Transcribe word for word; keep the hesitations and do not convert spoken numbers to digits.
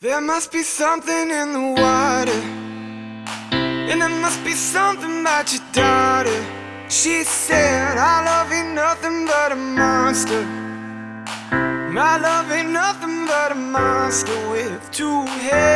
There must be something in the water, and there must be something about your daughter. She said, our love ain't nothing but a monster. My love ain't nothing but a monster with two heads.